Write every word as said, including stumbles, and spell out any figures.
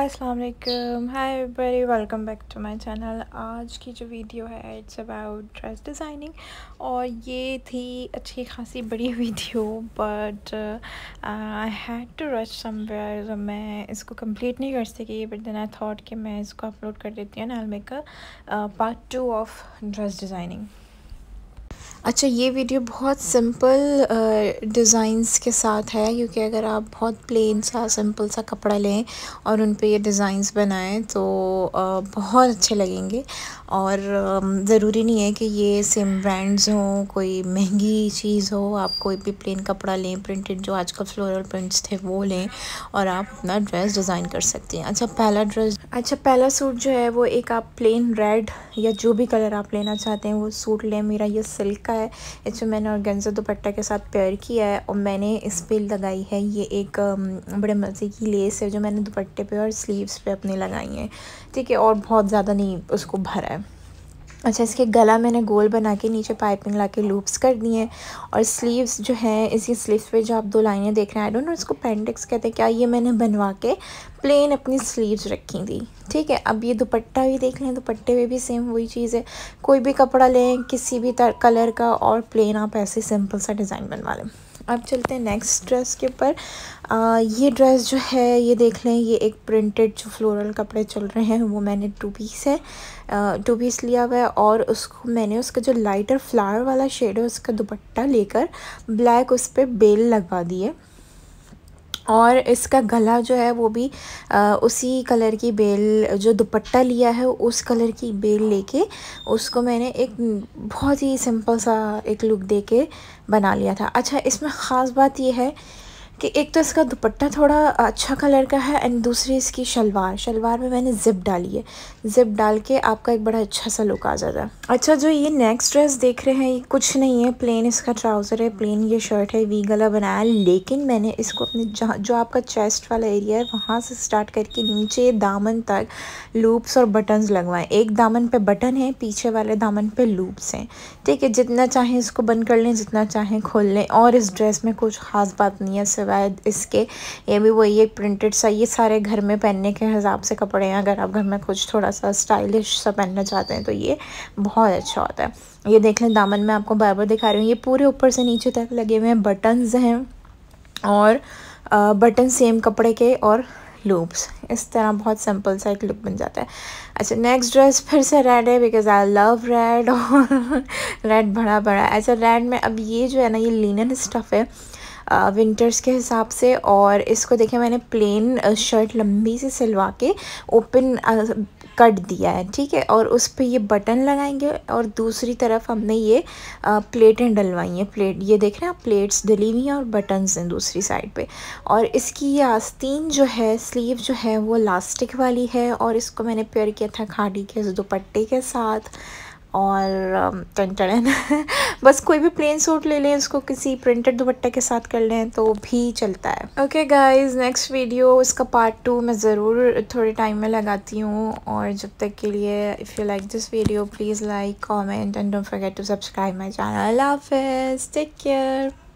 अस्सलाम वालेकुम, hi everybody, welcome back to my channel. आज की जो वीडियो है इट्स अबाउट ड्रेस डिज़ाइनिंग और ये थी अच्छी खासी बड़ी video but I had to rush somewhere, तो मैं इसको कंप्लीट नहीं कर सकी। बट देन आई थॉट कि मैं इसको अपलोड कर देती हूँ and I will make a part two of dress designing. अच्छा, ये वीडियो बहुत सिंपल डिज़ाइंस के साथ है, क्योंकि अगर आप बहुत प्लेन सा सिंपल सा कपड़ा लें और उन पे ये डिज़ाइंस बनाएं तो uh, बहुत अच्छे लगेंगे। और um, ज़रूरी नहीं है कि ये सेम ब्रांड्स हों, कोई महंगी चीज़ हो। आप कोई भी प्लेन कपड़ा लें, प्रिंटेड जो आजकल फ्लोरल प्रिंट्स थे वो लें और आप अपना ड्रेस डिज़ाइन कर सकते हैं। अच्छा पहला ड्रेस अच्छा पहला सूट जो है वो एक आप प्लेन रेड या जो भी कलर आप लेना चाहते हैं वो सूट लें। मेरा ये सिल्क का है, इसमें मैंने ऑर्गेन्जा दुपट्टा के साथ पेयर किया है और मैंने इस पे लगाई है ये एक बड़े मज़े की लेस है जो मैंने दुपट्टे पे और स्लीव्स पे अपने लगाई है, ठीक है। और बहुत ज़्यादा नहीं उसको भरा है। अच्छा, इसके गला मैंने गोल बना के नीचे पाइपिंग ला के लूप्स कर दी हैं और स्लीव्स जो है इसकी स्लीव्स पे जो आप दो लाइनें देख रहे हैं, आई डोंट नो इसको पेंडिक्स कहते हैं क्या, ये मैंने बनवा के प्लेन अपनी स्लीव्स रखी थी, ठीक है। अब ये दुपट्टा भी देख लें, दुपट्टे पे भी सेम वही चीज़ है। कोई भी कपड़ा लें किसी भी कलर का और प्लेन आप ऐसे सिंपल सा डिज़ाइन बनवा लें। अब चलते हैं नेक्स्ट ड्रेस के ऊपर। ये ड्रेस जो है ये देख लें, ये एक प्रिंटेड जो फ्लोरल कपड़े चल रहे हैं वो मैंने टू पीस है, टू पीस लिया हुआ है और उसको मैंने उसका जो लाइटर फ्लावर वाला शेड है उसका दुपट्टा लेकर ब्लैक उस पर बेल लगवा दी है। और इसका गला जो है वो भी आ, उसी कलर की बेल, जो दुपट्टा लिया है उस कलर की बेल लेके उसको मैंने एक बहुत ही सिंपल सा एक लुक देके बना लिया था। अच्छा, इसमें ख़ास बात ये है कि एक तो इसका दुपट्टा थोड़ा अच्छा कलर का है एंड दूसरी इसकी शलवार शलवार में मैंने ज़िप डाली है। ज़िप डाल के आपका एक बड़ा अच्छा सा लुक आ जाता है। अच्छा, जो ये नेक्स्ट ड्रेस देख रहे हैं ये कुछ नहीं है, प्लेन इसका ट्राउज़र है, प्लेन ये शर्ट है, वी गला बनाया, लेकिन मैंने इसको अपने जहाँ जो आपका चेस्ट वाला एरिया है वहाँ से स्टार्ट करके नीचे दामन तक लूप्स और बटन्स लगवाएं। एक दामन पे बटन है, पीछे वाले दामन पे लूप्स हैं, ठीक है। जितना चाहें इसको बंद कर लें, जितना चाहें खोल लें। और इस ड्रेस में कुछ ख़ास बात नहीं है सिवाय इसके, ये भी वही एक प्रिंटेड सा, ये सारे घर में पहनने के हिसाब से कपड़े हैं। अगर आप घर में कुछ थोड़ा सा स्टाइलिश सा पहनना चाहते हैं तो ये बहुत अच्छा होता है। ये देख लें, दामन में आपको बार बार दिखा रही हूँ, ये पूरे ऊपर से नीचे तक लगे हुए हैं बटन्स हैं और बटन सेम कपड़े के और लूप्स, इस तरह बहुत सिंपल सा एक लुक बन जाता है। अच्छा, नेक्स्ट ड्रेस फिर से रेड है बिकॉज आई लव रेड और रेड बड़ा बड़ा। अच्छा, रेड में अब ये जो है ना ये लिनन स्टफ़ है विंटर्स के हिसाब से, और इसको देखें मैंने प्लेन शर्ट लंबी सी सिलवा के ओपन कट दिया है, ठीक है। और उस पे ये बटन लगाएंगे और दूसरी तरफ हमने ये प्लेटें डलवाई हैं। प्लेट ये देख रहे हैं आप, प्लेट्स डली हुई हैं और बटन्स हैं दूसरी साइड पे। और इसकी ये आस्तीन जो है, स्लीव जो है वो इलास्टिक वाली है और इसको मैंने पेयर किया था खादी के दुपट्टे के साथ। और टन टन बस कोई भी प्लेन सूट ले लें, इसको किसी प्रिंटेड दुपट्टे के साथ कर लें तो भी चलता है। ओके गाइस, नेक्स्ट वीडियो इसका पार्ट टू मैं ज़रूर थोड़े टाइम में लगाती हूँ। और जब तक के लिए if you like this video please like, comment and don't forget to subscribe my channel. अल्लाह हाफ़िज़, टेक केयर।